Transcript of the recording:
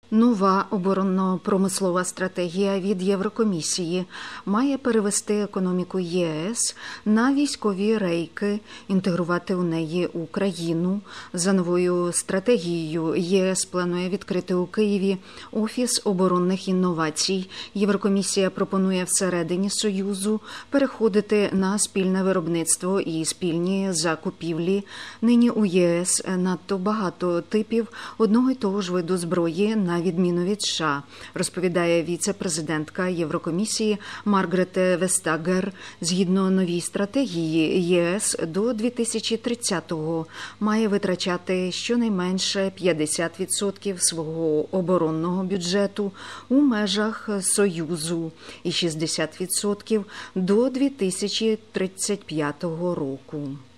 Нова оборонно-промислова стратегія від Єврокомісії має перевести економіку ЄС на військові рейки, інтегрувати у неї Україну. За новою стратегією ЄС планує відкрити у Києві Офіс оборонних інновацій. Єврокомісія пропонує всередині Союзу переходити на спільне виробництво і спільні закупівлі. Нині у ЄС надто багато типів одного й того ж виду зброї, на відміну від США, розповідає віце-президентка Єврокомісії Маргрете Вестагер. Згідно новій стратегії, ЄС до 2030-го має витрачати щонайменше 50% свого оборонного бюджету у межах Союзу і 60% до 2035 року.